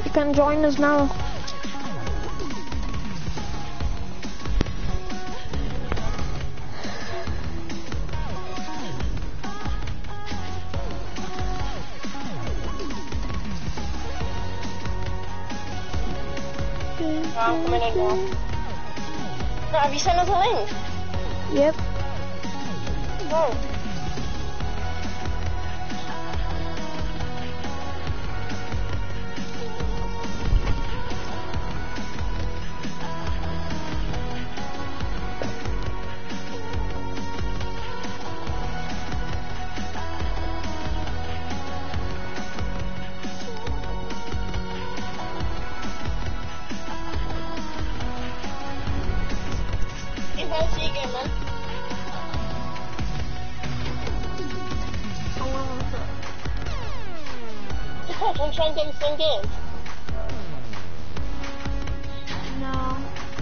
You can join us now. I'm coming in now. No, have you sent us a link? Yep. No. I'm trying to get the same game. No.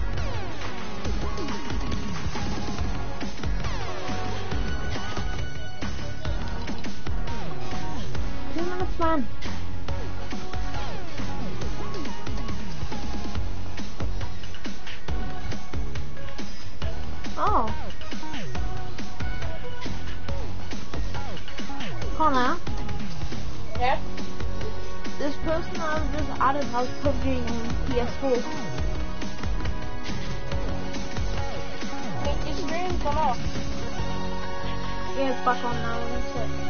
Two minutes, man. Oh. Connor? Yeah? This person I've just added has PUBG in PS4. Is the room gone off? Yeah, it's back on now, isn't it?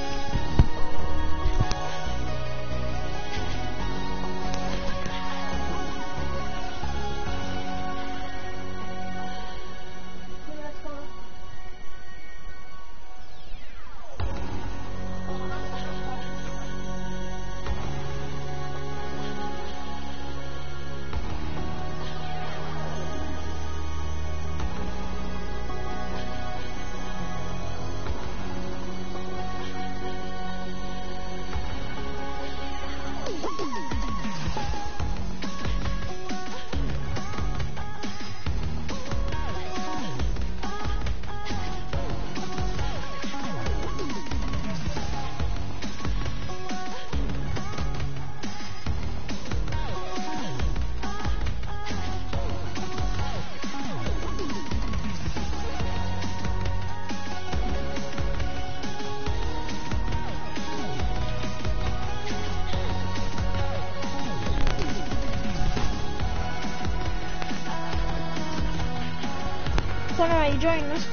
So anyway, you join us.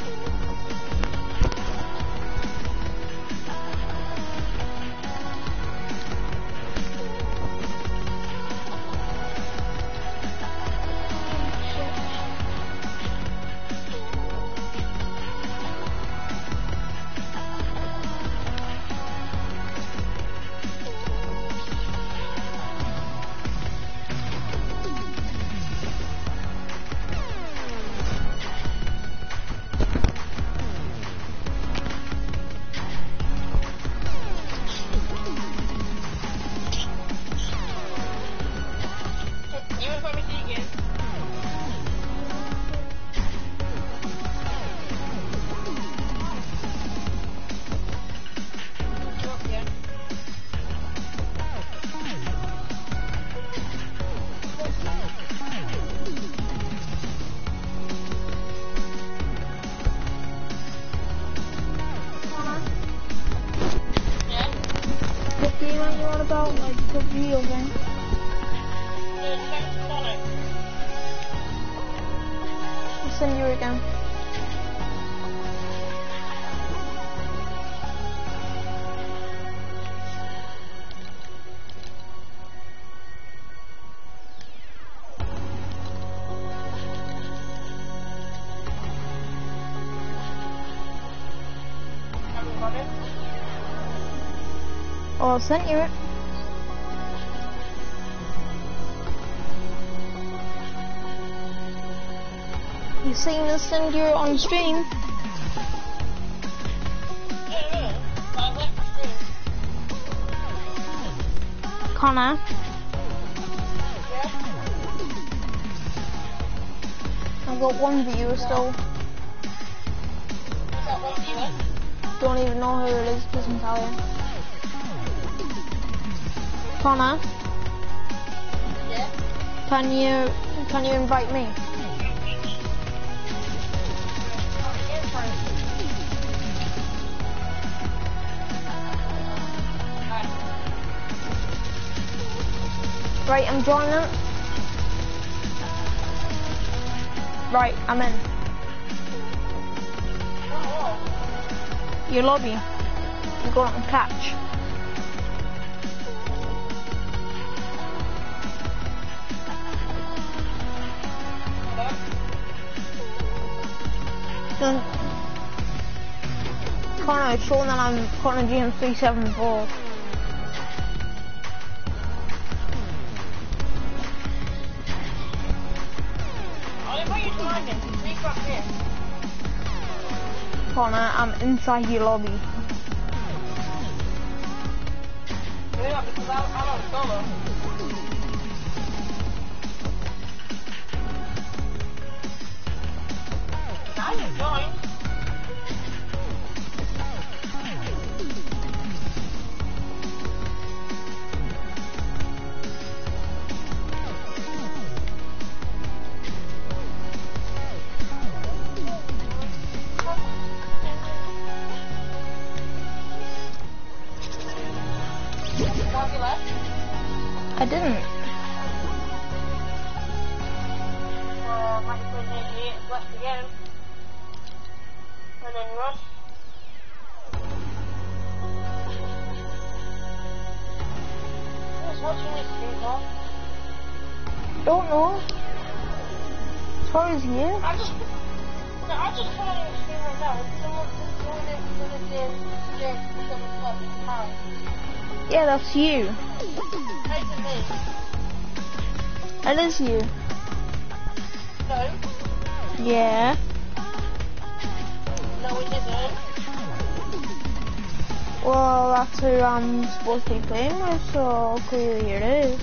About like PUBG or thing. I'll send you again. Oh, I sent you it. You seen this thing here on stream? Connor? Yeah? I've got one viewer still. What's that one viewer? Don't even know who it is, doesn't tell you. Connor? Can you invite me? Right, I'm joining. Right, I'm in. Your lobby. You go out and catch. Connor, it's showing that I'm Connor James 374. Connor, I'm inside your lobby. Yeah, because I'm on solo. Now you joined. I didn't. Might put in here, left again. And then rush. Who's watching this stream, huh? Don't know. As far as you. I just found it stream right now. Someone in Yeah, that's you. That is you. No. Yeah. No, it isn't. Well, that's who I'm supposed to be playing with, so clearly it is.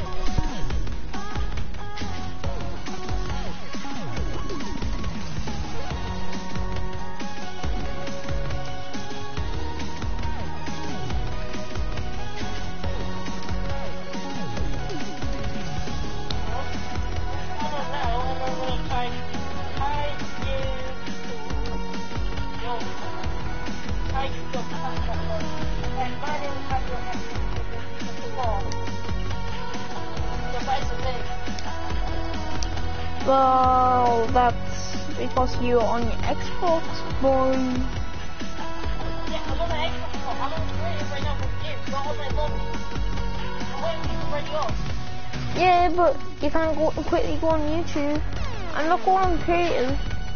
Well, that's because you're on your Xbox, boy. Yeah, I'm on the Xbox. I'm on the radio right now with you. Not on my lobby. I'm waiting for you ready off. Yeah, but you can't go quickly go on YouTube. I'm not going on creative.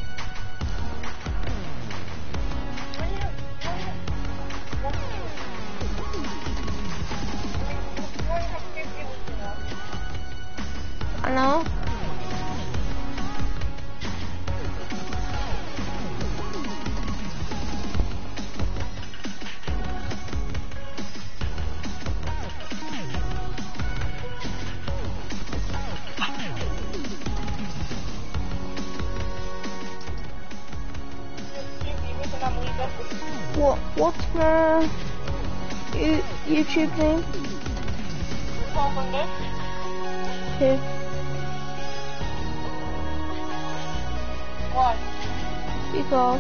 I know. What's my YouTube name? Okay. Why? Because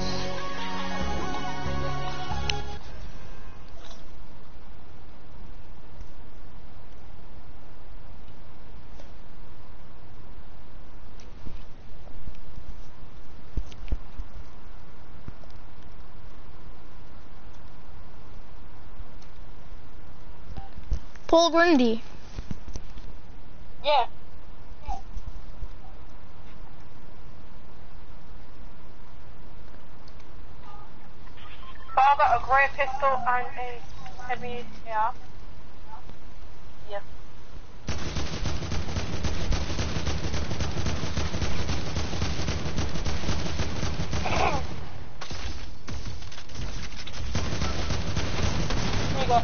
Paul Grundy. Yeah. I got a grey pistol and a heavy, yeah. Yeah. Here you go.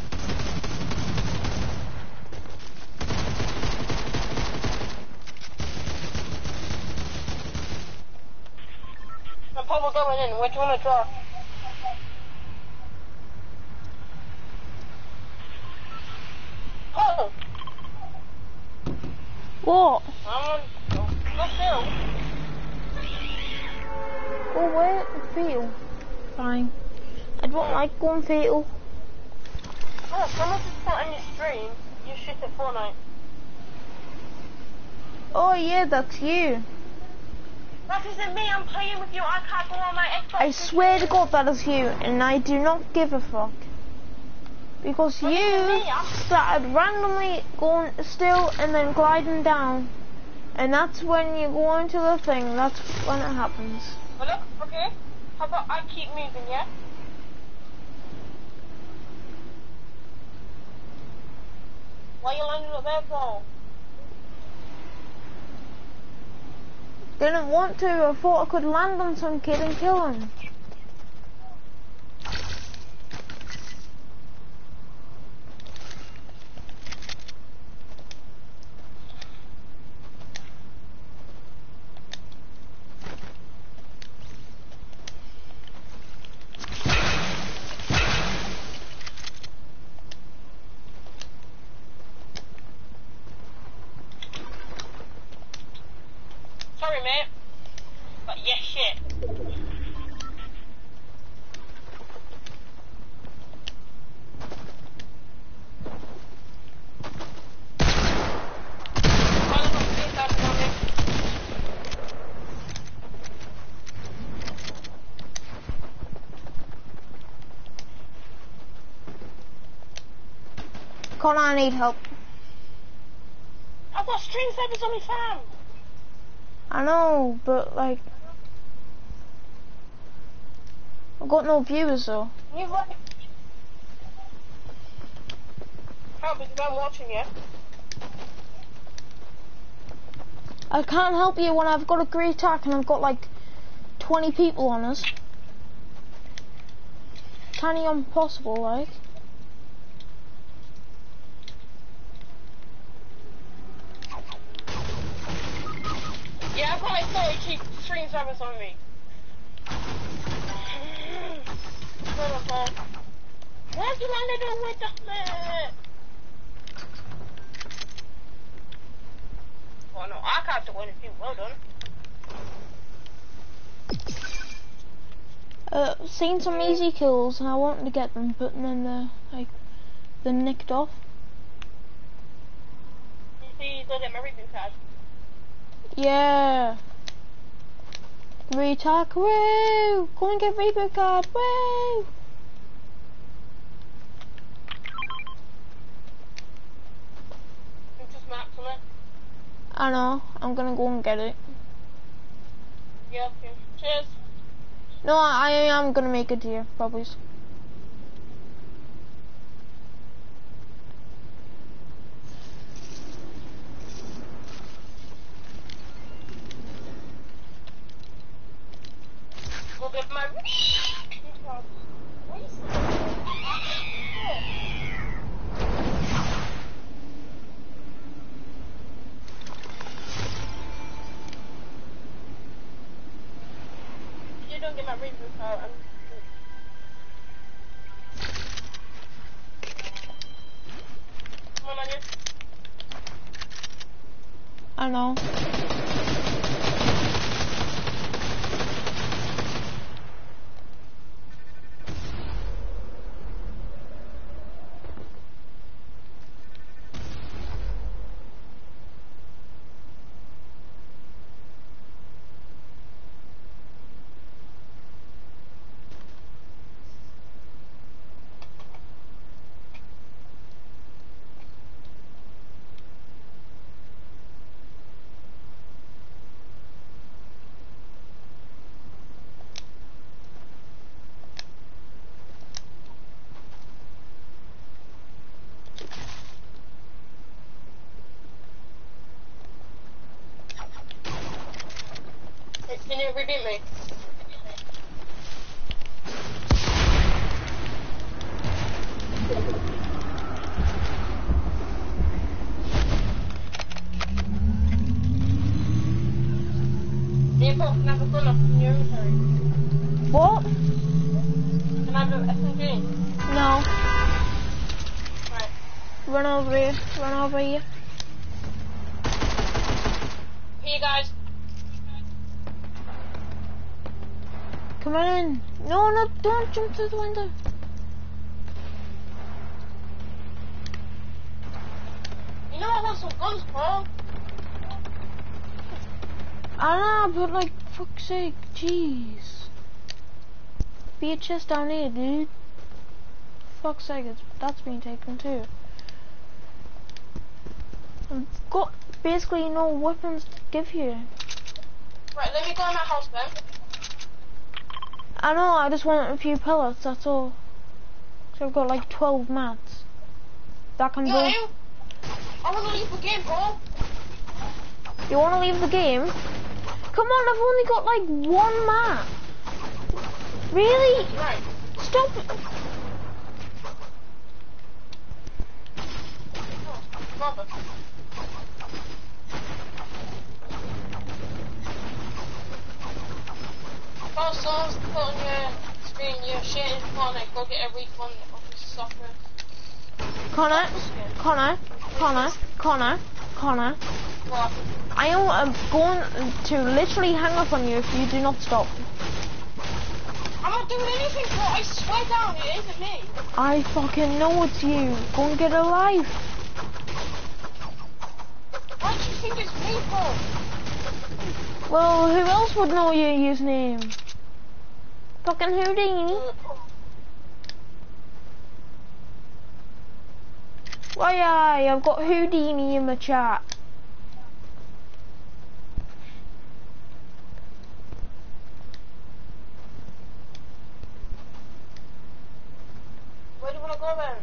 I'm probably going in. Which one to draw? Oh! What? I'm on the field. Go where? Fatal. Fine. I don't like going fatal. Oh, someone just put on your stream, you shit at Fortnite. Oh yeah, that's you. That isn't me, I'm playing with you, I can't go on my Xbox. I swear to God that is you, and I do not give a fuck. Because you started randomly going still and then gliding down. And that's when you go into the thing, that's when it happens. Well look, okay, how about I keep moving, yeah? Why are you landing up there, bro? Didn't want to, I thought I could land on some kid and kill him. Sorry, mate. But yes, shit. Connor, I need help. I've got stream service on my phone. I know, but like... I've got no viewers though. You've like... How, because I'm watching you. I can't help you when I've got a great attack and I've got like 20 people on us. Kind of impossible, like. Yeah, I've got like 40 cheap stream service on me. Where's the one that don't wait the minute? Oh no, I can't do anything. Well done. Seen some easy kills and I wanted to get them, but then they're nicked off. You see, they'll get my reboot card. Yeah. Retard, woo! Go and get reboot card, woo! You just mapped on it. I know, I'm gonna go and get it. Yeah, okay. Cheers. No, I am gonna make it here, probably. Go get my You don't get my reboot card. Come on, Anya. I know. Can you repeat me? Can I have a gun off in your inventory? What? Can I have an SMG? No. Right. Run over here. Run over here. Here, guys. Come on. No, no, don't jump through the window. You know I want some guns, bro. I know, but like, fuck's sake, jeez. Be a chest down here, dude. Fuck's sake, that's been taken too. I've got basically no weapons to give you. Right, let me go in my house then. I know, I just want a few pellets, that's all. So I've got like 12 mats. That can go. I want to leave the game, bro. You want to leave the game? Come on, I've only got like 1 mat. Really? Right. Stop. Robert. Oh, someone's put on your screen your shit in Fortnite. Go get a refund of the software. Connor. What? I am going to literally hang up on you if you do not stop. I'm not doing anything, bro. I swear down, it isn't me. I fucking know it's you. Go and get a life. Why do you think it's me, bro? Well, who else would know your username? Fucking Houdini. Why, I've got Houdini in my chat. Where do you want to go then?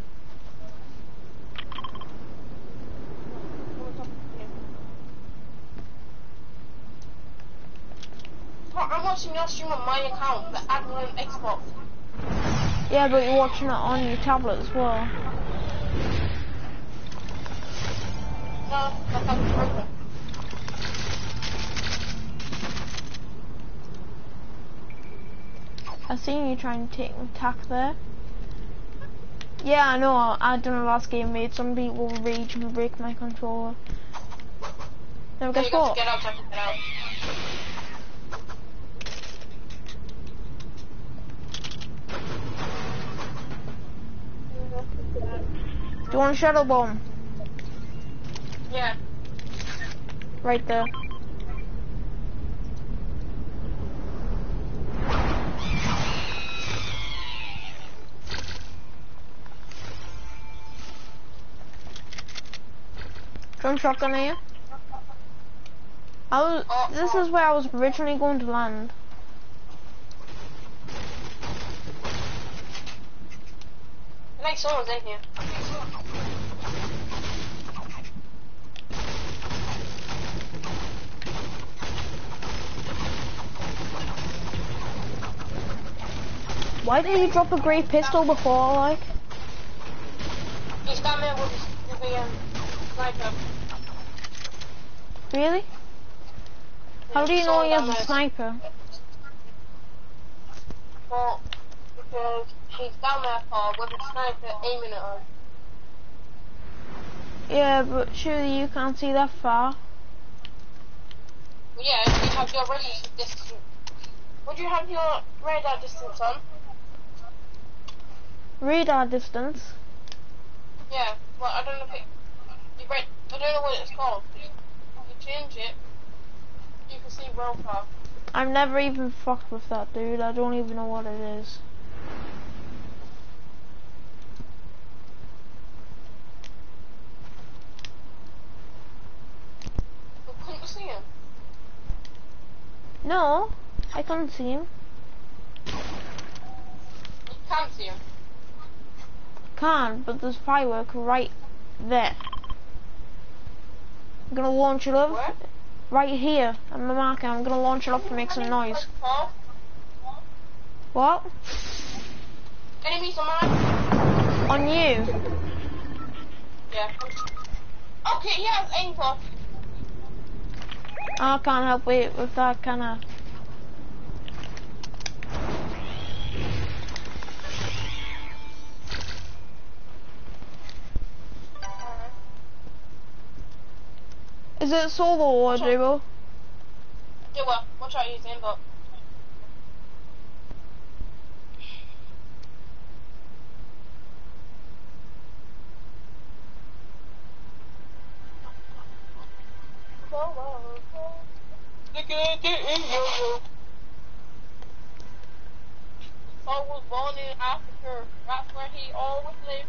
I'm watching your stream on my account, the admin on Xbox. Yeah, but you're watching it on your tablet as well. No, that's not broken. I seen you trying to take an attack there. Yeah, I know. I done the last game, made some people rage and break my controller. Now guess what? Get out, get out. Do you want a shuttle bomb? Yeah. Right there. Drum shotgun here. This is where I was originally going to land. I think someone's in here. Why did you drop a grey pistol before, like? He's down there with the sniper. Really? How do you know he has a sniper? Well, because he's down there with a sniper aiming at us. Yeah, but surely you can't see that far. Well, yeah, you have your radar distance. Would you have your radar distance on? Radar distance? Yeah, well, I don't know if it... I don't know what it's called. If you change it, you can see real far. I've never even fucked with that, dude. I don't even know what it is. But couldn't you see him? No, I can't see him. You can see him. Can, but there's firework right there. I'm gonna launch it up. Where? Right here, on my marker. I'm gonna launch it up to make some noise. What? Enemies on mine? On you? Yeah. Okay, yeah, aim for. I can't help it with that, can I? Is it solo or duo? Yeah, well, we'll try using aimbot. Saul was born in Africa. That's where he always lived.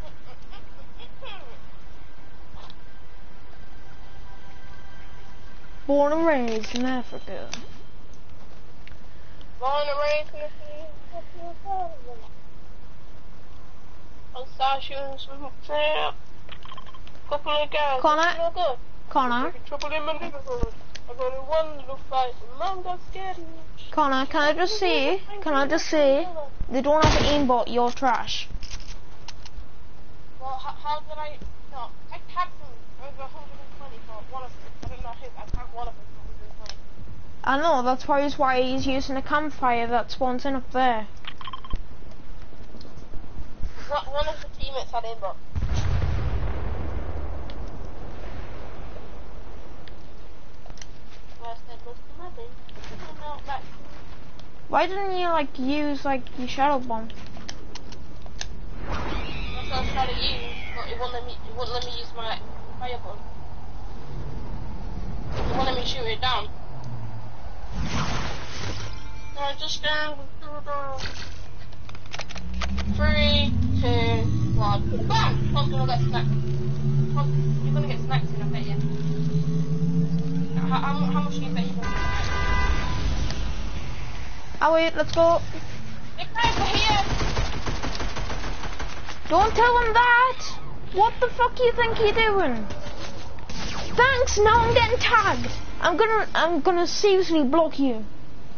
Born and raised in Africa. Born and raised in Africa. I'll start shooting some couple of guys. Connor? Connor? Trouble in my neighborhood. I'm gonna one little fight. Mom got scared. Connor, can I just say, they don't have aimbot, you're trash. Well, how did I? No, I tapped them over 120 for one of them. I did not hit. I tapped one of them for 120. I know, that's probably why he's using a campfire that spawns in up there. One of the teammates had aimbot. Why didn't you like use like your shadow bomb? That's what I was trying to use, but it wouldn't let me use my fire bomb. It wouldn't let me shoot it down. So I just stand through the 3, 2, 1. Bam! Tom's gonna get snapped. Tom, you're gonna get snapped in, I bet you. How much do you bet you're gonna get snapped? Oh wait, let's go. Big guys are here! Don't tell him that! What the fuck you think you're doing? Thanks, now I'm getting tagged. I'm gonna seriously block you.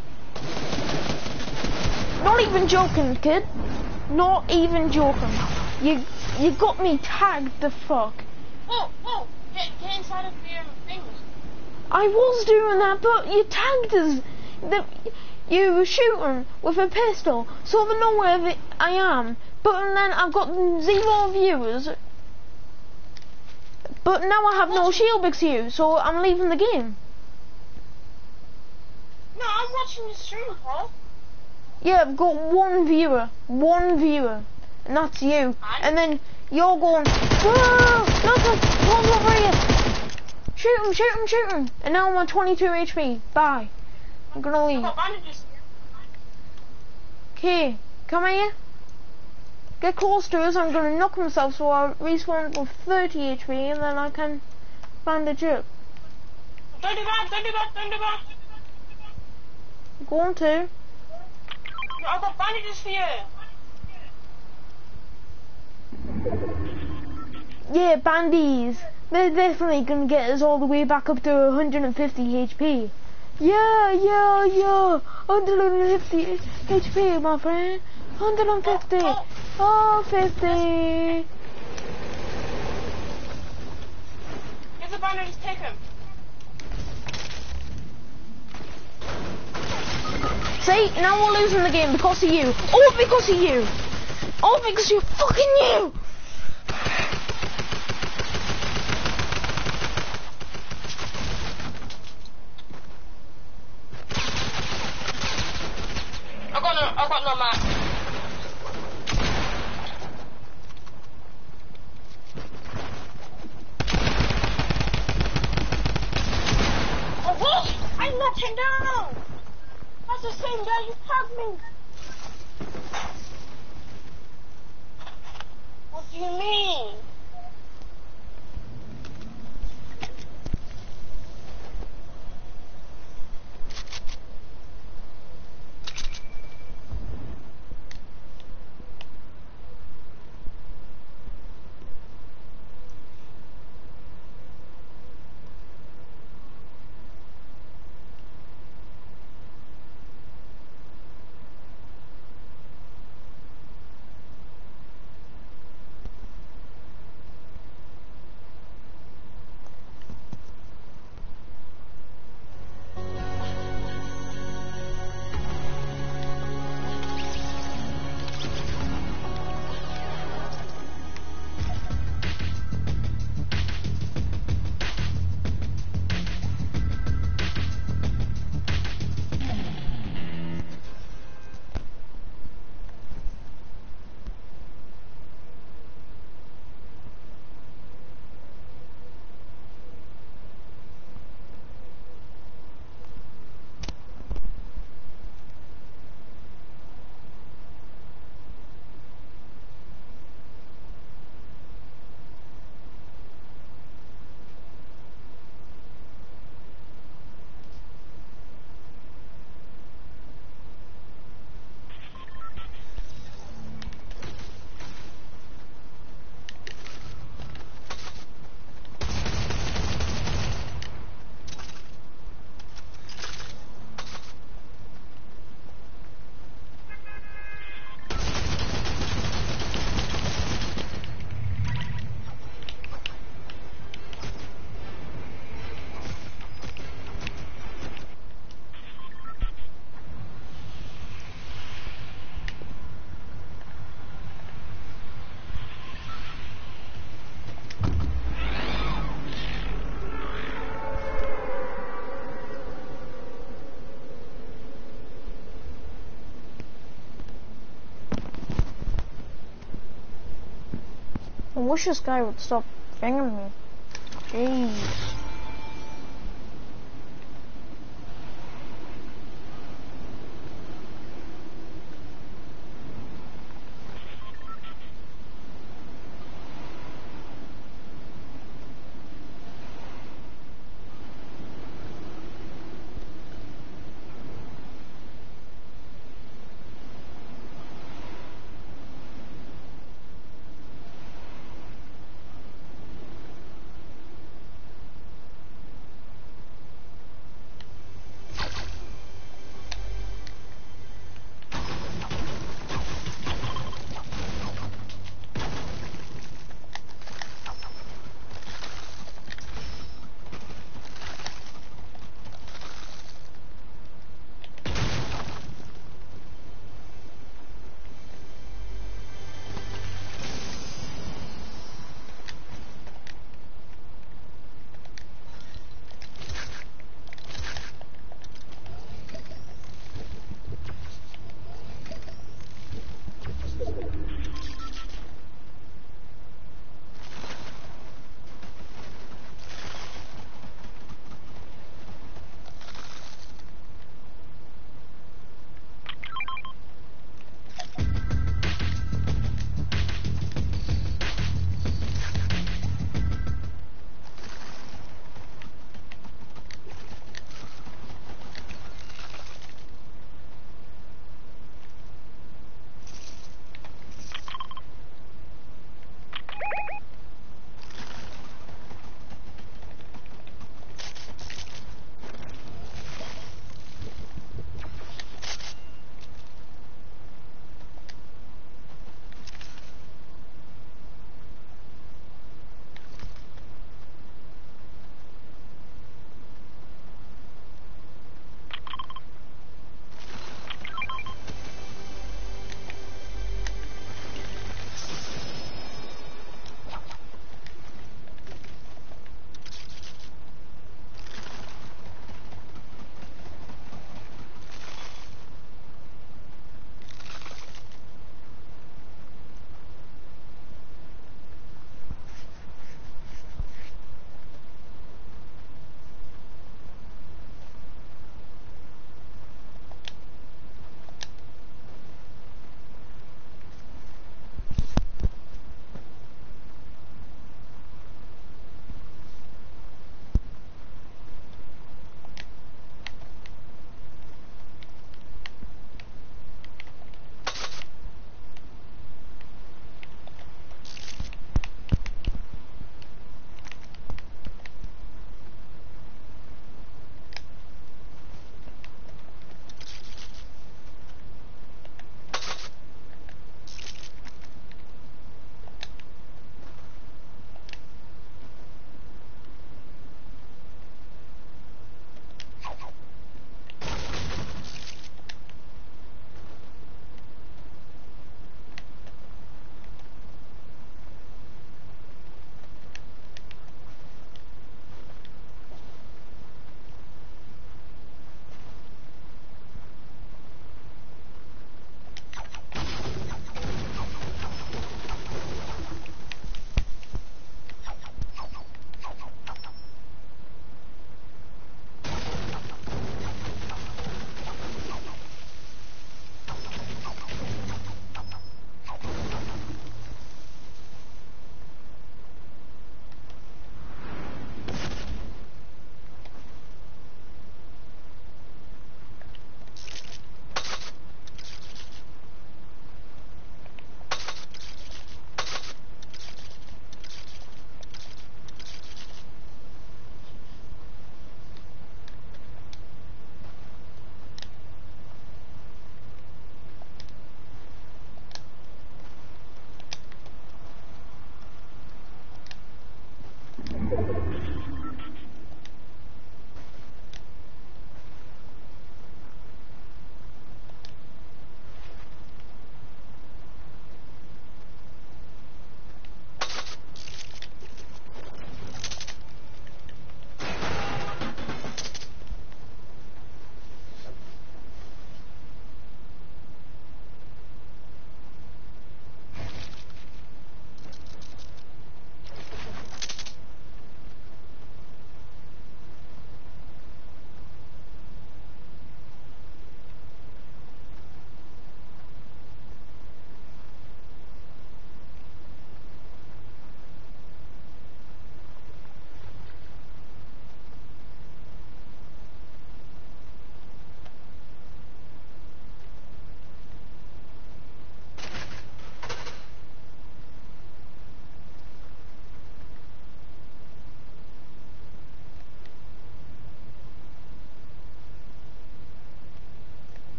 Not even joking, kid. Not even joking. You got me tagged, the fuck. Whoa, get inside of your things. I was doing that, but you tagged us. You were shooting with a pistol, so they know where I am. But then I've got 0 viewers. But now I have no shield because of you, so I'm leaving the game. No, I'm watching the stream, Paul. Yeah, I've got 1 viewer, and that's you. And then you're going, whoa, look, one's over here. Shoot him. And now I'm on 22 HP. Bye. I'm gonna leave. Okay, come here. Get close to us. I'm gonna knock myself so I'll respawn with 30 HP and then I can bandage up. Don't do that. I'm going to. No, I've got bandages for you. Yeah, bandies. They're definitely gonna get us all the way back up to 150 HP. Yeah. 150 HP, my friend. 150. Oh, 50. Here's the bandages, take him. See, now we're losing the game because of you. All because of you. All because of fucking you. I've got no map. Oh, what? I knocked him down. That's the same guy you tagged me. What do you mean? I wish this guy would stop ringing me. Jeez.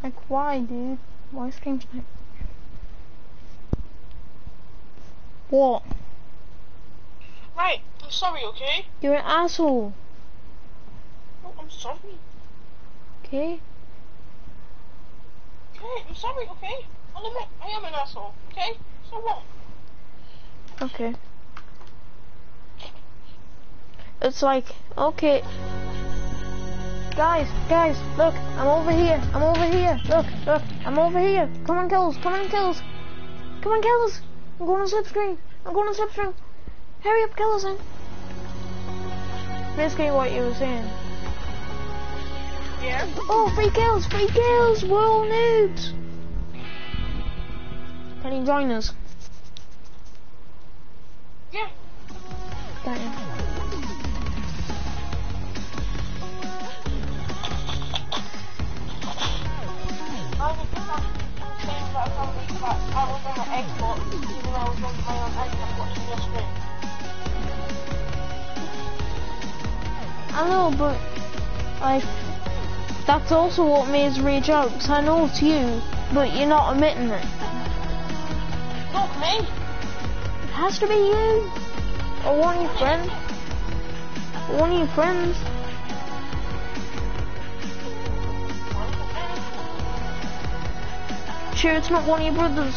Like, why, dude? Why stream snipe? What? Right, I'm sorry, okay? You're an asshole. No, I'm sorry. Okay? Okay, I'm sorry, okay? I'll admit, I am an asshole, okay? So what? Okay. It's like, okay. Guys, look, I'm over here. Look, I'm over here. Come on, kills. Come on, kills. I'm going to slipstream. Hurry up, kill us then. Basically what you were saying. Yeah? Oh, free kills, we're all noobs. Can you join us? Yeah. Damn. I was just saying that somebody that I was on my Xbox, even though I was on my own iPad watching your stream. I know, but like that's also what made us reach out. Cause I know it's you, but you're not admitting it. Not me. It has to be you, or one of your friends. Sure, it's not one of your brothers.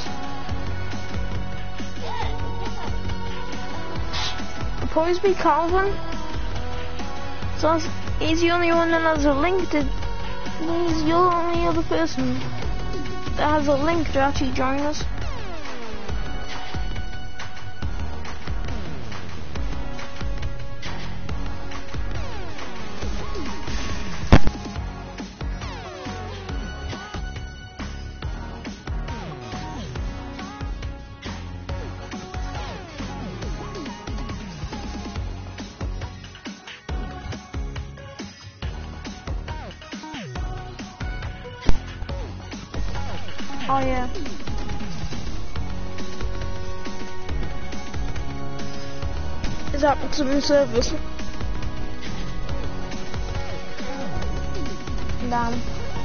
It'll probably be Calvin. So he's the only one that has a link to. He's the only other person that has a link to actually join us. Oh yeah. Is that some service? Damn.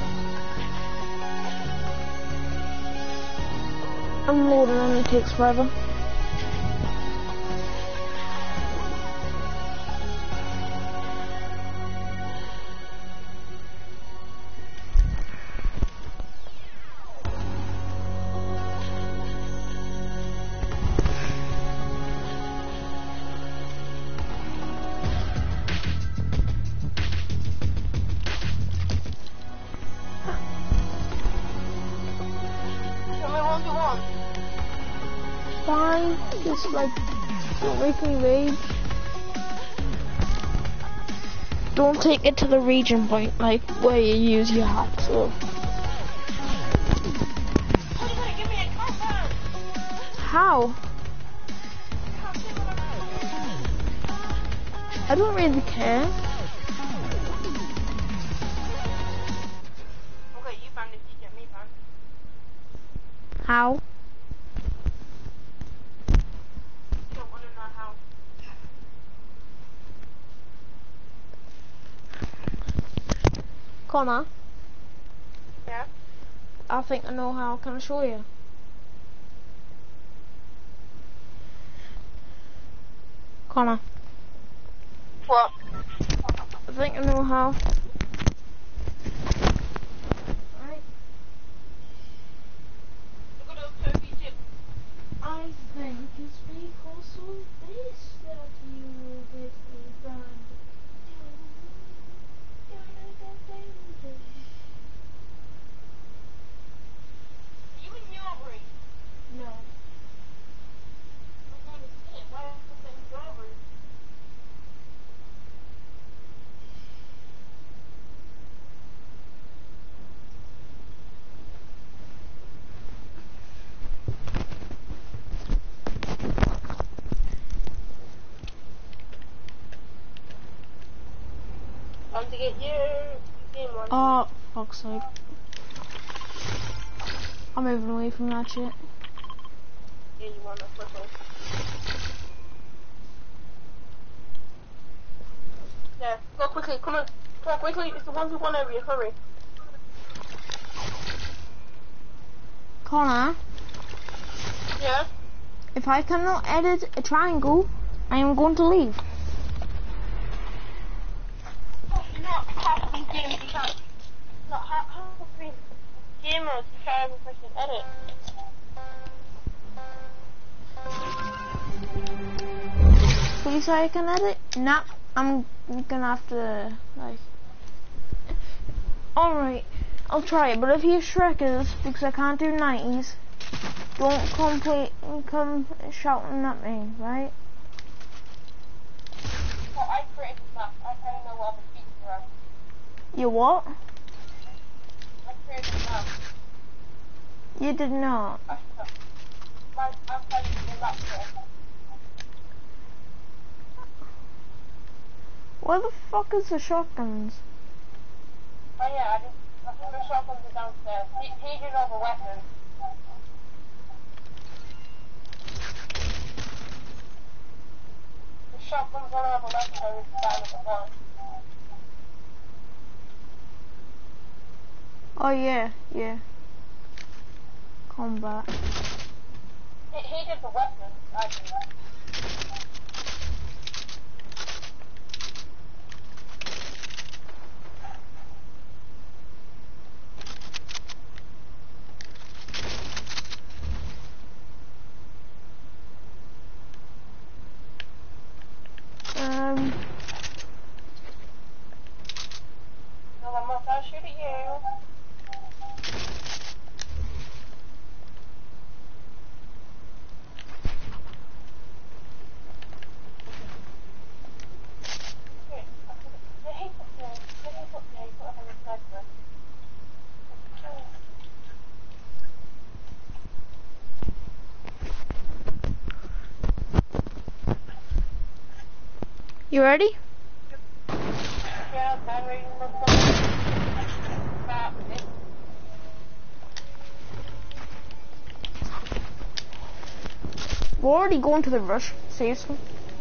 Unloading only takes forever. Fine, just like, don't make me rage. Don't take it to the region point, like, where you use your hat, so. How? I don't really care. Okay, you banned if you get me banned. How? Don't want to know how. Connor, Yeah? I think I know how. Can I show you? Connor, What? I think I know how. Right. Look at those turkey chips. I think it's because of this that you get me banned. You and me are right. No. I'm going to see it. Why am I saying robbery? Time to get your game on. Oh, fuck's sake. I'm moving away from that shit. Yeah, you want to purple. Yeah, go quickly, come on. Come on, quickly, it's the 1v1 area, hurry. Connor, Yeah? if I cannot edit a triangle, I am going to leave. Not half of these games you can't. Not half of these gamers you can't even freaking edit. Please say I can edit? Nah, I'm gonna have to, like... Alright, I'll try it, but if you Shrekkers, because I can't do 90s, don't come shouting at me, right? Well, I created the map. I kind of know what the features are. You what? I created the map. You did not. I'm trying to do the map here. Where the fuck is the shotguns? Oh yeah, I think the shotguns are downstairs. He did all the weapons. The shotguns on all the weapons are down at the bottom. Oh yeah, yeah. Combat. He did the weapons, I did. No, I'm not gonna shoot at you. You ready? Yeah, battery We're already going to the rush. Seriously.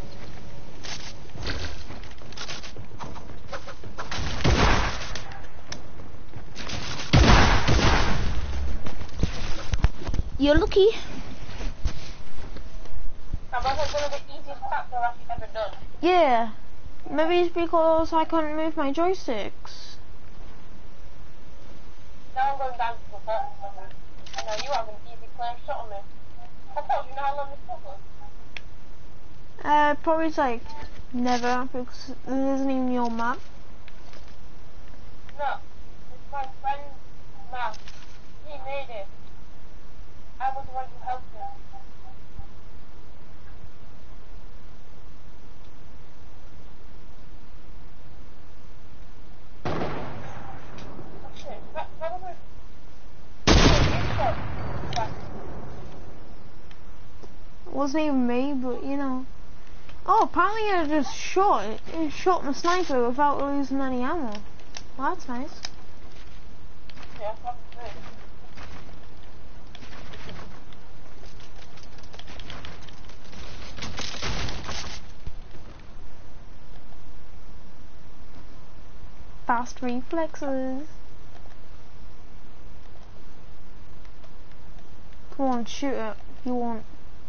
You're lucky. That was one of the easiest taps I've actually ever done. Yeah. Maybe it's because I couldn't move my joysticks. Now I'm going down to the bottom. I know you have an easy clear shot on me. I thought you know how long this took us. Probably it's like never, because this isn't even your map. No, it's my friend's map. He made it. I was the one who helped him. Oh shit, that was It wasn't even me, but you know. Oh, apparently I just shot my sniper without losing any ammo. Well, that's nice. yeah, that's good. Fast reflexes. Come on, shoot it. You want.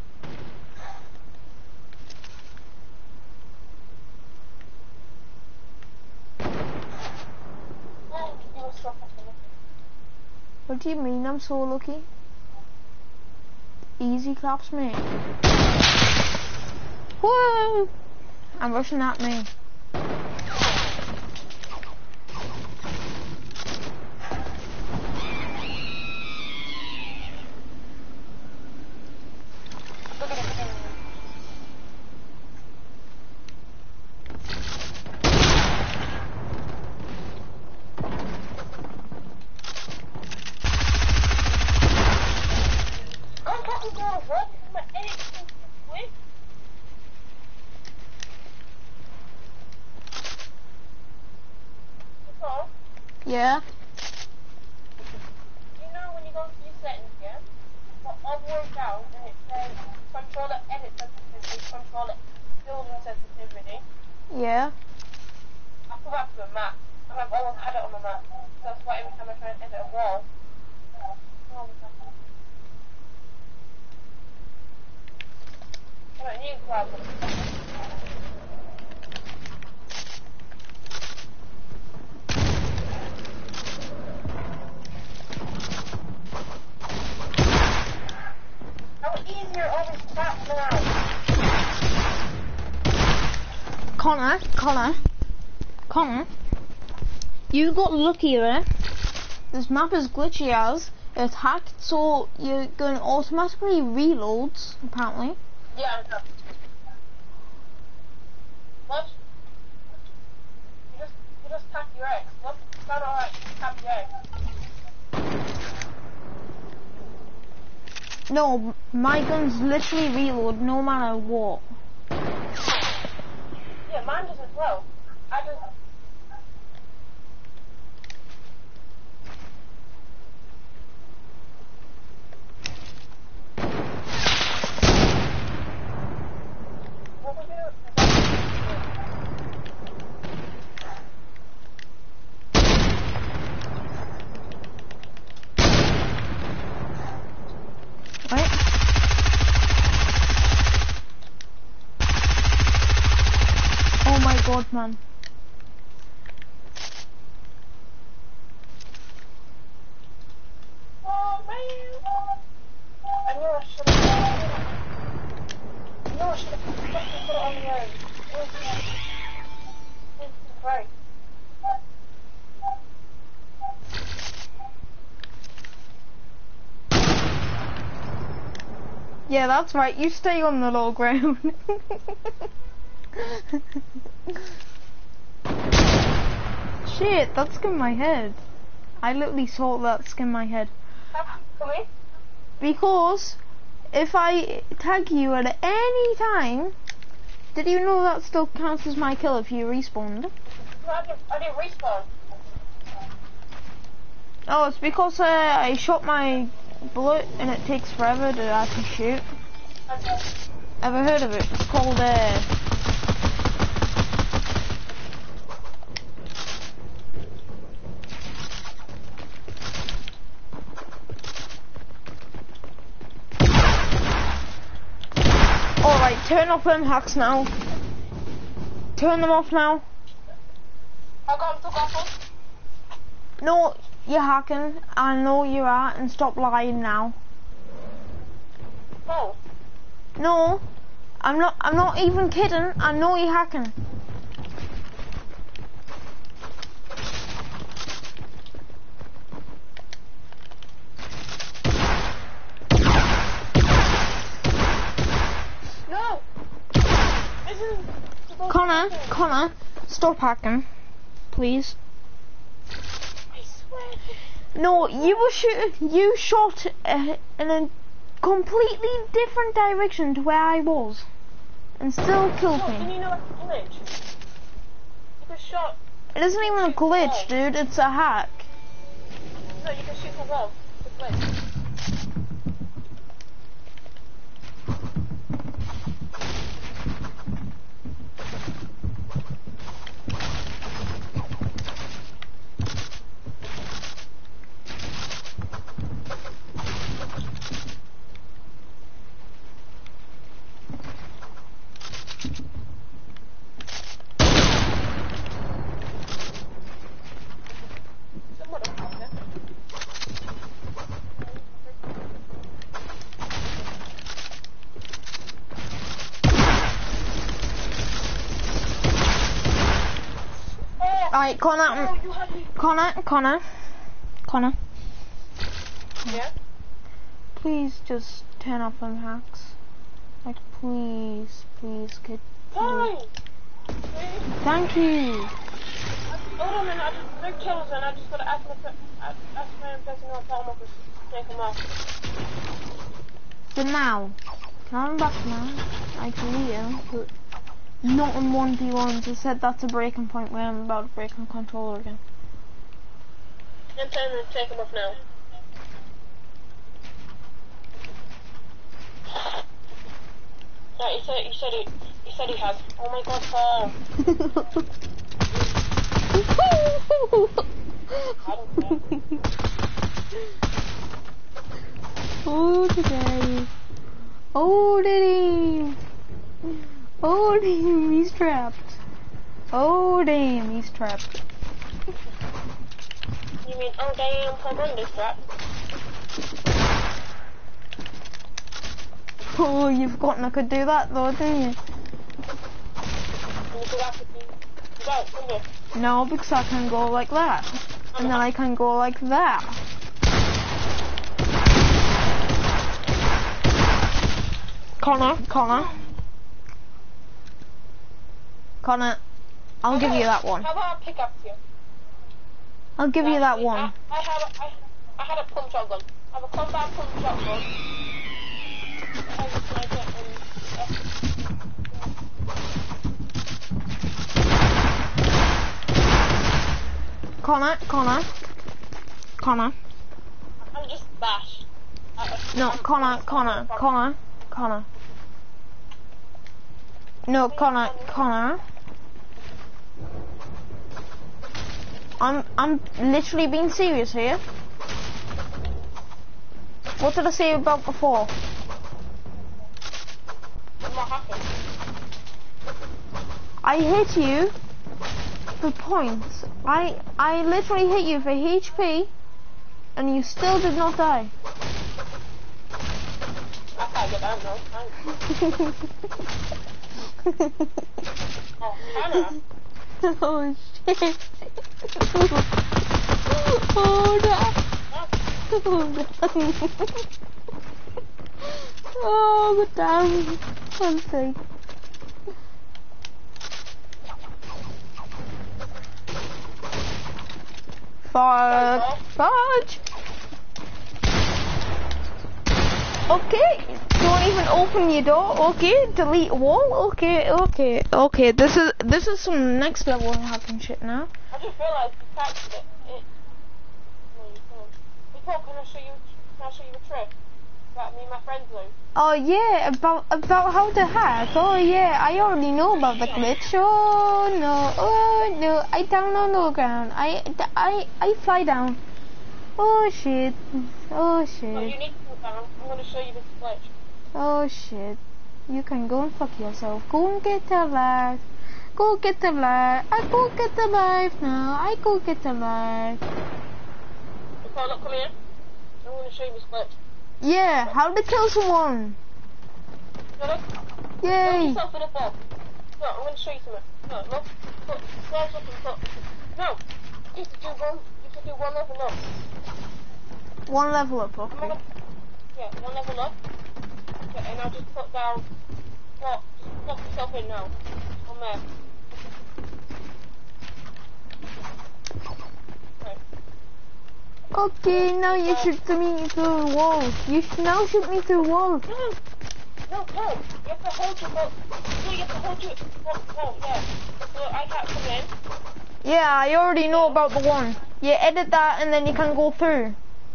You were so fucking lucky. What do you mean I'm so lucky? Easy claps, mate. Whoa! I'm rushing at me. Look at it. I'm talking about what? My anything quick. So, Yeah? you know when you go to your settings, yeah? But all the way down, and it says controller edit sensitivity, controller building sensitivity. Yeah? I put that to a map, and I've always had it on the map. So that's why every time I try and edit a wall, oh, what's happening? I need to grab them. How easier all these traps now. Connor, you got lucky there. This map is glitchy as it's hacked, so you're going to automatically reloads, apparently. Yeah, I know. What? You just tap your X. What? It's not alright, just tap your X. No, my guns literally reload no matter what. Yeah, mine does as well. I just... What we do? Right? Oh my god, man. Oh man! I knew I should have. I knew I should have fucking put it on the road. Right. Yeah, that's right. You stay on the low ground. Shit, that skinned my head. I literally saw that skin my head. Come in. Because if I tag you at any time, did you know that still counts as my kill if you respawned? No, I didn't respawn. Oh, it's because I shot my bullet and it takes forever to actually shoot. Okay. Ever heard of it? It's called Alright, turn off them hacks now. Turn them off now. I got them took off. No, you're hacking. I know you are, and stop lying now. No. No, I'm not even kidding. I know you're hacking. No. This is... Connor, stop hacking, please. I swear. No, you shot in a completely different direction to where I was, and still killed No, didn't me. you know it's a glitch? You can shot... It isn't even a glitch, dude. It's a hack. No, you can shoot from wall. It's a glitch. Some motherfucker. Oh! Alright, Connor, Oh, you had me. Connor. Yeah? Please just turn off them hacks. Like, please, kid. Fine! Thank you. Hold on a minute, they're kills and I just gotta ask my person on top of to take them off. But now, come back now. I can leave, but not in 1v1s. I said that's a breaking point where I'm about to break my controller again. I'm telling them to take them off now. Yeah, he said he has. Oh my god, Paul. I don't care. Oh, today. Oh, did he? Oh damn, he's trapped. Oh damn, he's trapped. You mean, oh damn, Paul Bundy's trapped? Oh, you've forgotten I could do that though, didn't you? And you could actually do that, couldn't you? No, because I can go like that. And then I can go like that. Connor, I'll give you that one. How about I pick up you? I'll give you that one. I had a pump shotgun. I have a combat pump shotgun. I have a sniper Connor. I'm just bash. No, Connor. No, Connor. I'm literally being serious here. What did I say about before? What happened? I hit you for points. I literally hit you for HP, and you still did not die. I can't get down now. Oh, Hannah. Oh shit. Oh no. Oh damn. I'm sick. Fudge. Okay, don't even open your door. Okay, delete wall. Okay. This is some next level hacking shit now. I just realised you captured it. No, you can't. Before, can I show you a trick that me and my friends do? Oh yeah, about how to hack. Oh yeah, I already know about the glitch. Oh no, I down on the ground. I fly down. Oh shit. No, you need to go down. I'm gonna show you this glitch. Oh shit. You can go and fuck yourself. Go and get alive. Go get alive. I go get alive now. I go get alive. Okay, look, come here. I'm gonna show you this glitch. Yeah, how to kill someone. Look. Yay. Put yourself in a box. No, I'm gonna show you something. No, look. Put, rise up and put. No. You have to do one level up. One level up, okay. Yeah, one level up. Okay, and I'll just put down. What? Just plug yourself in now. On there. Okay. Okay, now you shoot me through the wall. You now shoot me through the wall. No. You have to hold your boat. No, you have to hold your boat, yeah. So I can't come in. Yeah, I already know about the one. You edit that and then you can go through.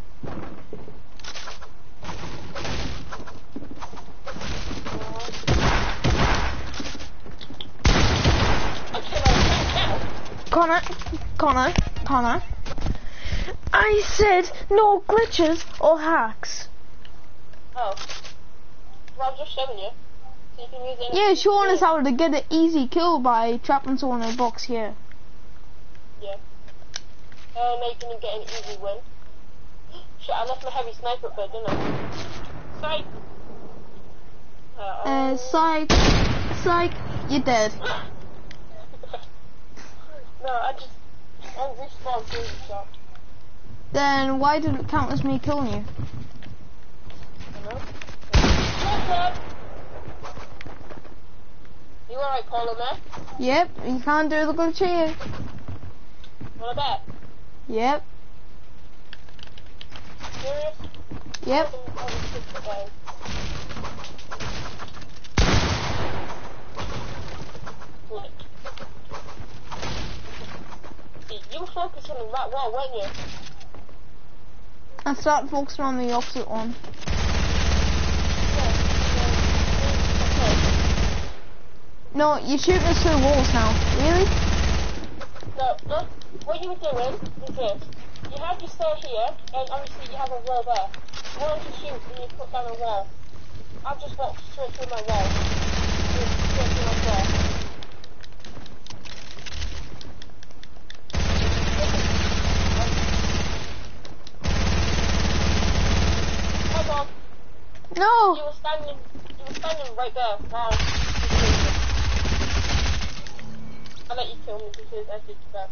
Connor. I said no glitches or hacks. Oh. Well, I'm just showing you. So you can use it. Yeah, showing us how to get an easy kill by trapping someone in a box here. Yeah. Making him get an easy win. Shit, I left my heavy sniper up there, didn't I? Psych, you're dead. No, I respawned through the shot. Then why did it count as me killing you? I don't know. You alright, Paul, on there? Yep, you can't do the glitch here. What about? Yep. Serious? Yep. You were focusing on that wall, weren't you? I started focusing on the opposite one. No, you're shooting us through walls now. Really? No, look, what you were doing is this. You have your stair here, and obviously you have a wall there. You want to shoot and you put down a wall. I've just walked straight through my wall. No! You were standing right there. Wow. I'll let you kill me because I did that.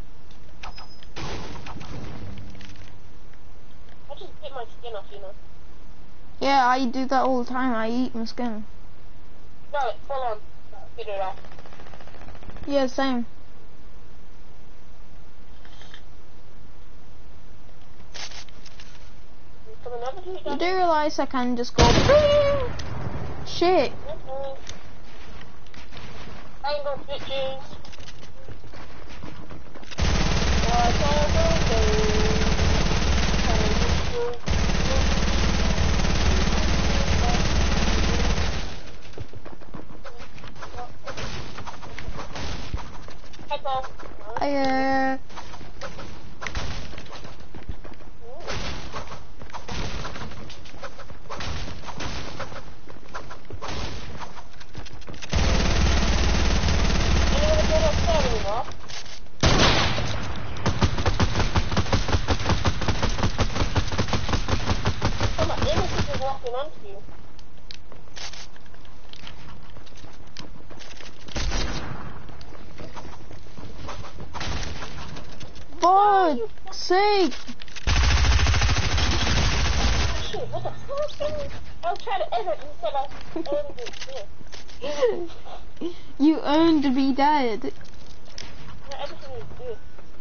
I just bit my skin off, you know. Yeah, I do that all the time. I eat my skin. No, full on. Get it off. Yeah, same. You do realise I can just go shit. Hang on, bitches. Heck off. For sake! Shit, what the fuck? I was trying to edit instead of editing it. You earned to be dead. No, everything is good.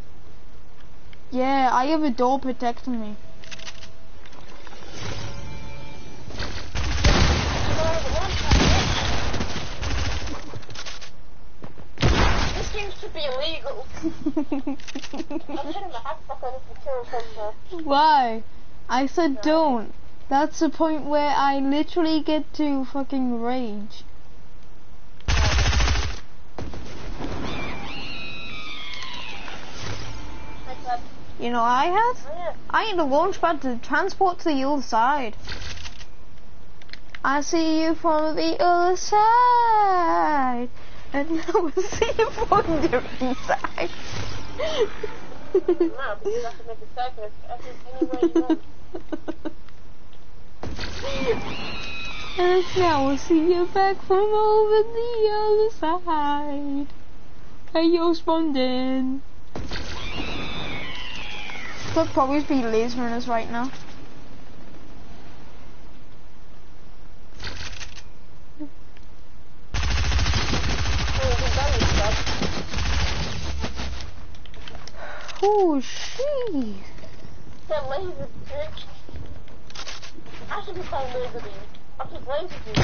Yeah, I have a door protecting me. This game should be illegal. I'm hitting the hack back on the kill center. Why? I said don't. That's the point where I literally get to fucking rage. You know what I had? I had a launch pad to transport to the other side. I see you from the other side. And I will see you from the different side. No, because you have to make a circus. I think anywhere you want. And now we'll see you back from over the other side. Hey, yo, Spondin. Could probably be lasering us right now. Oh, shit. That laser bitch. I should be playing laser beam. I'll keep laser beam.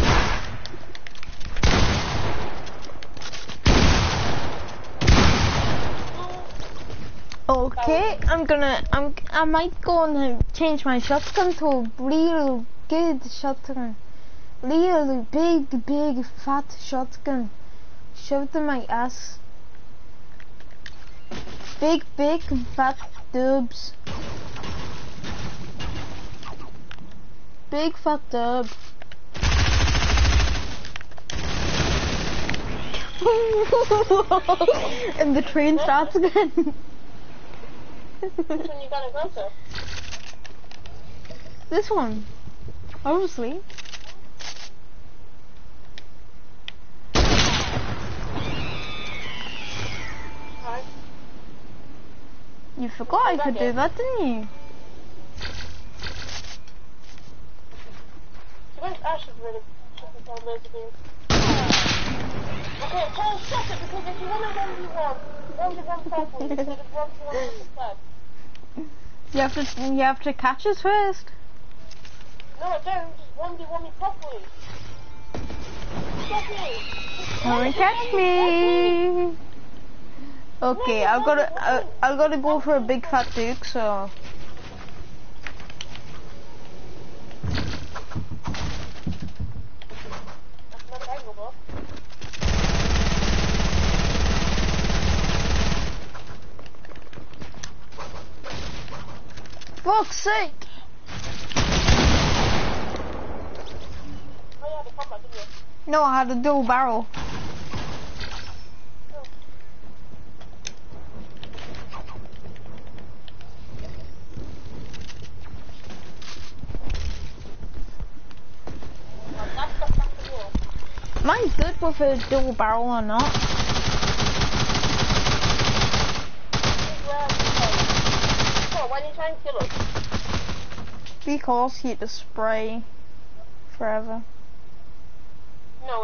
Okay, I might go and change my shotgun to a real good shotgun. Real big fat shotgun. Shoved in my ass. Big fat dubs. Big fat dub. And the train starts again. Which one you gotta go to? This one. Obviously. Alright. You forgot I could do that, didn't you? You guys actually really fucking tell laser beam. Okay, tell us second, because if you want to 1v1 properly, instead of 1v1 instead. You have to catch us first. No, I don't. Just 1v1 me properly. Catch me. Come and catch me. Okay, I've gotta go for a big fat duke, so. That's not angle, though. Fuck's sake! Oh yeah, the combat, didn't you? No, I had a dual barrel. Mine's good with a dual barrel or not. Why are you trying to kill us? Because he had to spray forever. No,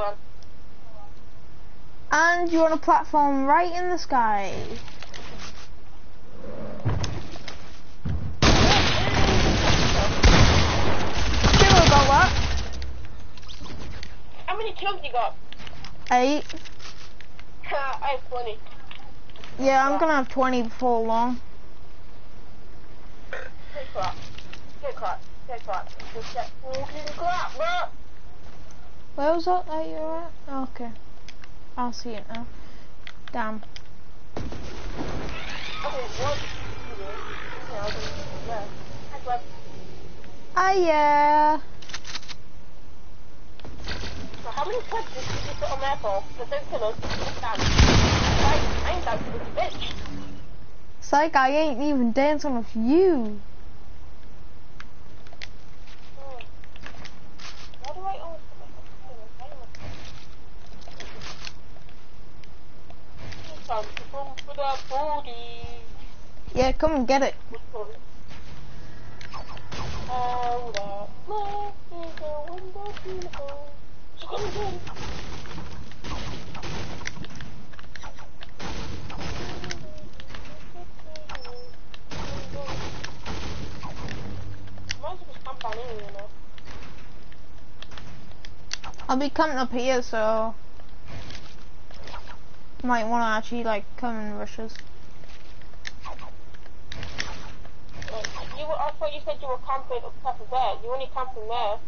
And you're on a platform right in the sky. Sure about what? How many kills you got? 8. I have 20. Yeah, I'm gonna have 20 before long. Get crap. Get crap. Get crap. Just get fucking crap, bro. Where was that you were at? Oh, okay. I'll see it now. Damn. Okay, what? Yeah. Yeah. So how many clips did you put on there for? Because don't kill us. I ain't dancing with this bitch. Psych, I ain't even dancing with you. Why do I always put my time to come for that booty? Yeah, come and get it. Oh, that love is a window beautiful. So come and get it. Might as well just camp down here, you know. I'll be coming up here, so might want to actually like come and rush us. I thought you said you were camping up top of there. You only camping there.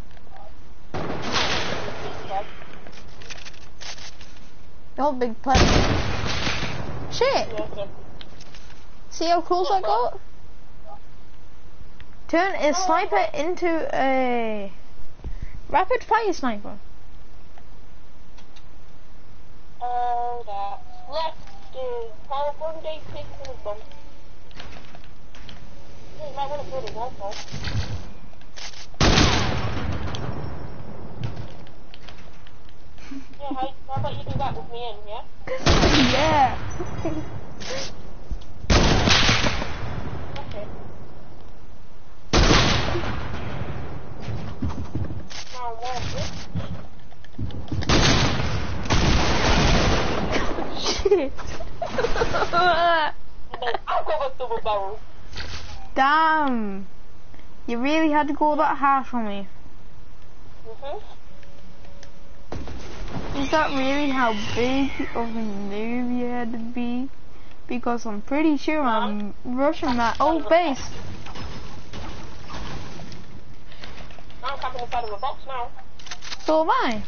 You're a big player. Shit! Yeah, okay. See how close I got? Turn a sniper into a rapid fire sniper. Oh, that's left is 12 day 6 minutes bomb. You might want to build a wall though. Yeah, how about you do that with me in, yeah? Yeah. Okay. Now wall this. Shit. And then I'll go with double barrel. Damn. You really had to go that harsh on me. Is that really how big of a noob you had to be? Because I'm pretty sure I'm rushing that old base. I'm camping inside of a box now. So am I.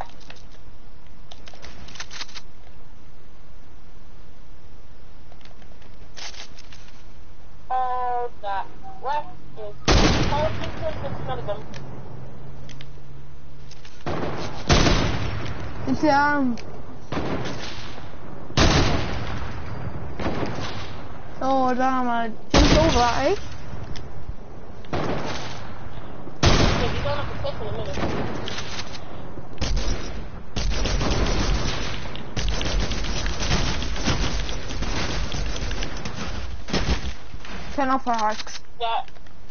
All that left is all none of them. Damn. Oh damn, I jumped over that, eh? Yeah, you don't have to click in a minute. Turn off our arcs. Yeah.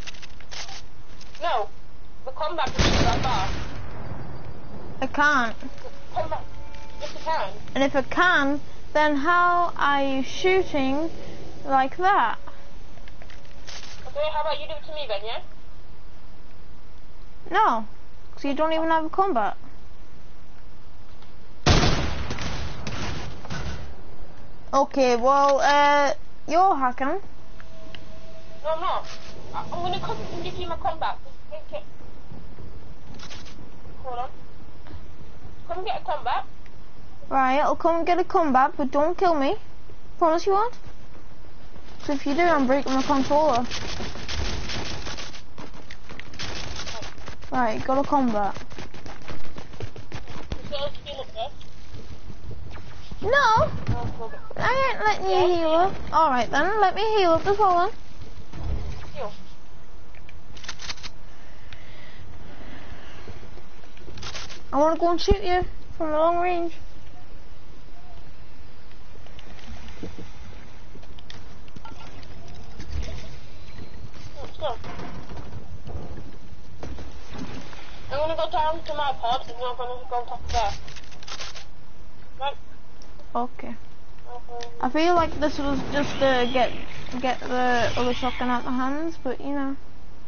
No. The combat isn't that far. I can't. Combat. Yes, you can. And if I can, then how are you shooting like that? Okay, how about you do it to me then, yeah? No, because you don't even have a combat. Okay, well, you're hacking. No, I'm not. I'm gonna come and give you my combat. Okay. Hold on. Come and get a combat. Right, I'll come and get a combat, but don't kill me. Promise you won't? So if you do, I'm breaking my controller. Right, got a combat. No, I ain't letting you heal up. Alright then, let me heal up as well then. Heal. I want to go and shoot you from long range. Let's go. I'm gonna go down to my pod and you're gonna go on top of there. Right? Okay. I feel like this was just to get the other shotgun out of my hands, but you know.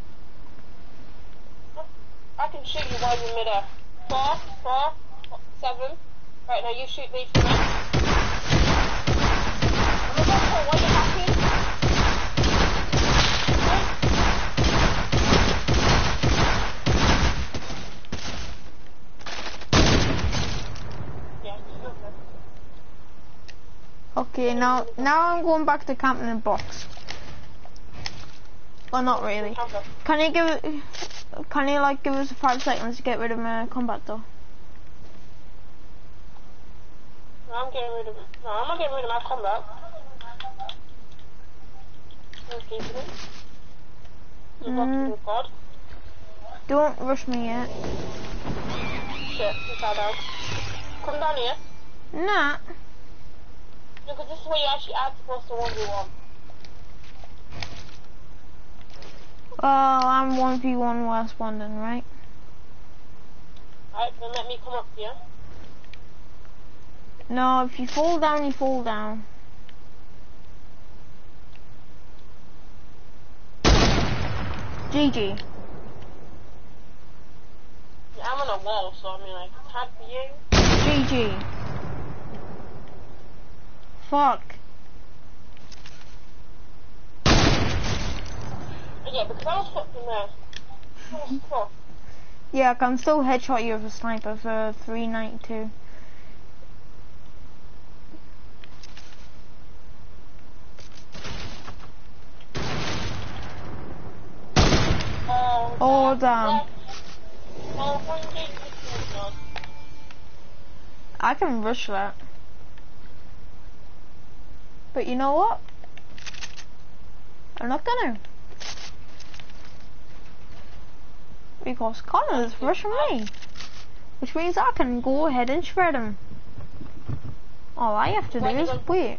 I can shoot you while you're in midair. 4, 4, 7. Right, now you shoot me for me. I'm gonna go for while you're happy. Okay, now I'm going back to camping in box. Well, not really. Can you give us 5 seconds to get rid of my combat though? No, I'm not getting rid of my combat. I'm keeping it. God. Don't rush me yet. Shit, you fell down. Come down here. Nah. Because this is where you actually add supposed to 1v1. Well, I'm 1v1 worst one then, right? Alright, then let me come up here. No, if you fall down, you fall down. GG. Yeah, I'm on a wall, so I mean, like, it's hard for you. GG. Fuck. Yeah, because I was fucked in there. I was fucked. Yeah, I can still headshot you with a sniper for 392. Oh, damn. I can rush that. But you know what? I'm not gonna. Because Connor's rushing me. Which means I can go ahead and shred him. All I have to do is wait.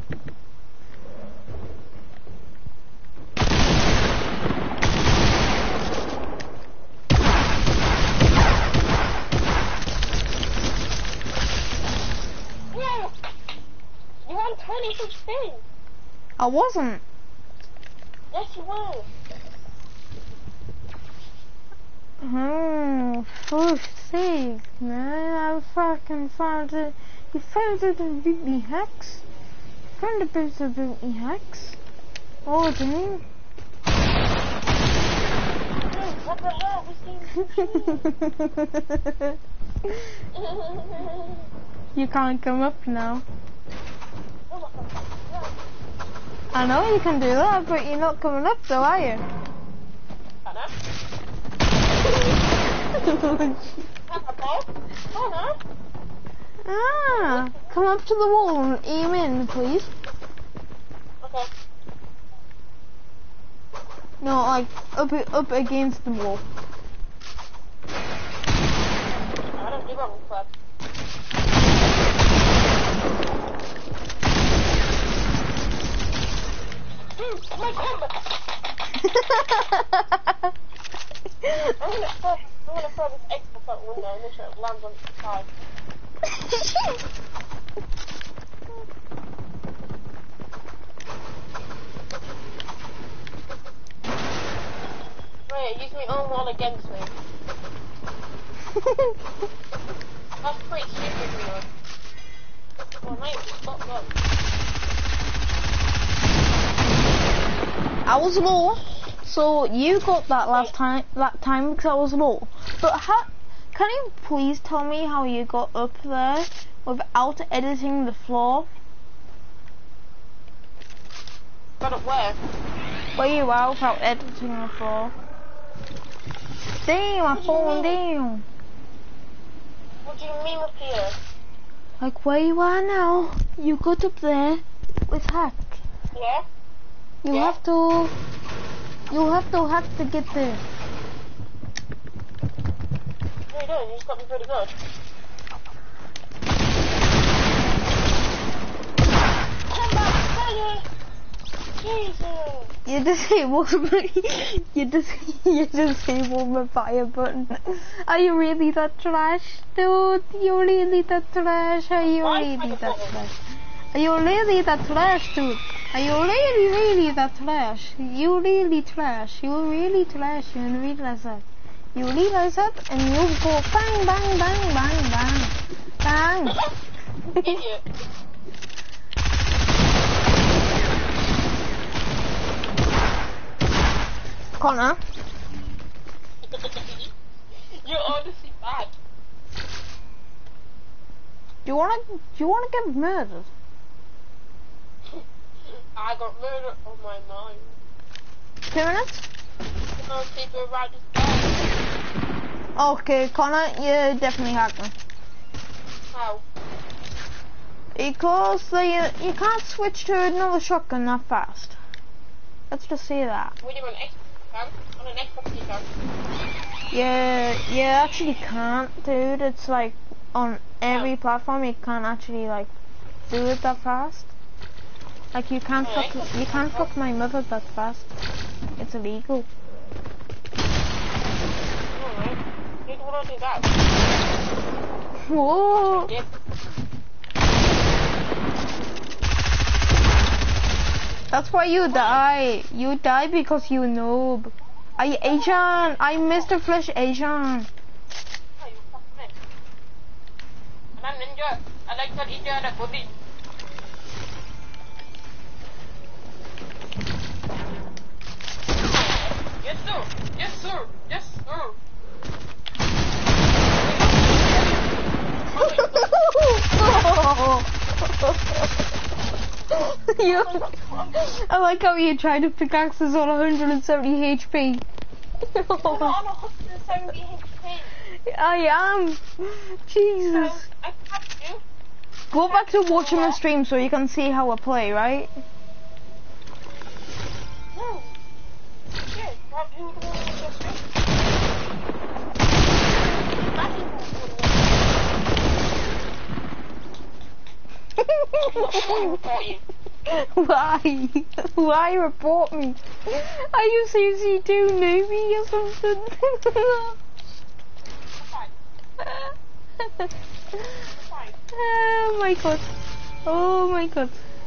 You won 2016. I wasn't. Yes, you were. Oh, first save, man. I fucking found it. You found it and beat me, Hex. Found a bit of beat me, Hex. Oh, dang. What the hell? You can't come up now. I know you can do that, but you're not coming up though, are you? I know. Ah, come up to the wall and aim in, please. Okay. No, like up against the wall. I don't give up with club. My combat. I'm gonna throw this Xbox out the window and make sure it lands on its side. Wait, use my own wall against me. That's pretty stupid, really. Well, mate, stop that. I was low, so you got that time because I was low. But can you please tell me how you got up there without editing the floor? Got up where? Where you are without editing the floor. Damn, I fallen down. What What do you mean up here? Like where you are now, you got up there with hack. Yeah? You Yeah. have to hack to get there. No, you don't. You just got to be pretty good. Come back, fire! Jesus! You disabled my fire button. Are you really that trash, dude? You really that trash? Are you really that trash? Are you really that trash, dude? Are you really that trash? You really trash. You really trash. You realize that. You realize that, and you go bang, bang, bang, bang, bang, bang. Idiot. Connor, You're honestly bad. do you wanna get murdered? I got murder on my mind. 2 minutes? Those people around this guy. Okay, Connor, you definitely hacked me. How? Because you can't switch to another shotgun that fast. Let's just say that. When you're on Xbox, you can. On an Xbox, you can. Yeah, you actually can't, dude. It's like on every platform you can't actually like do it that fast. Like you can't fuck my mother that fast. It's illegal. Alright. You don't want to do that. Whoa! Yeah. That's why you die. You die because you noob. I Asian. I Mr. Flesh Asian. Oh, you fucking man. And I'm ninja. I like that ninja and a body. Yes, sir. Yes, sir. Yes, sir. I like how you tried to pickaxe us on 170 HP. I'm not on 170 HP. I am. Jesus. So, I have to. Go back to watching the stream so you can see how I play, right? No. Yeah, what, who would want to watch your stream? Why? Why report me? Are you CC2 newbie or something? Oh my god. Oh my god.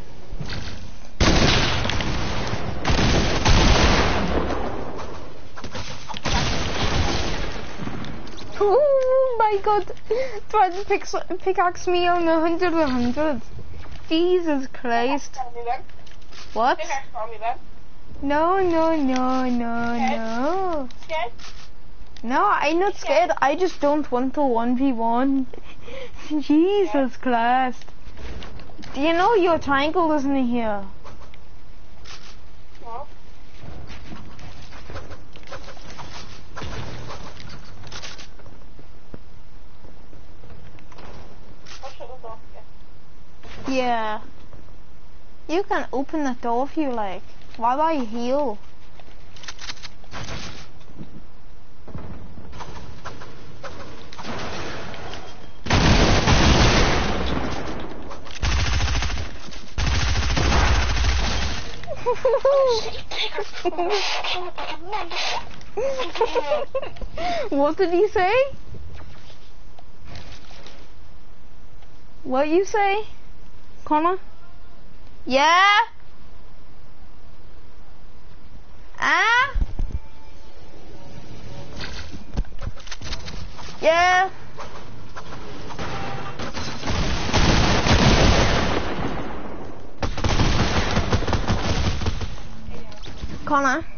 Oh my god. Try to pickaxe me on 100. Jesus Christ. What? No. Scared? No, I'm not scared. I just don't want to 1v1. Jesus Christ. Do you know your triangle isn't here? What? I'll shut the door. Yeah. You can open the door if you like. Why do I heal? What did he say? What you say, Connor? Yeah? Ah? Yeah? Connor?